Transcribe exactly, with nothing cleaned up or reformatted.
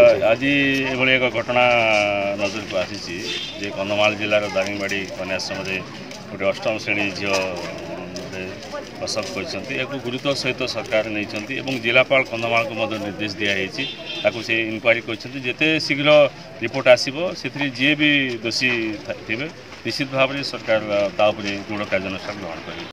आज एभली एक घटना नजर को आसी जे कंधमाल जिलार दारिंगबाड़ी कन्याश्रम गोटे अष्टम श्रेणी झील प्रसव कर गुरुत्व सहित सरकार नहीं जिलापाल कंधमाल को निर्देश दिखाई से इनक्वारी करते शीघ्र रिपोर्ट आसो से जी भी दोषी थे निश्चित भाव में सरकार दृढ़ कार्यानुष्ठान ग्रहण करेंगे।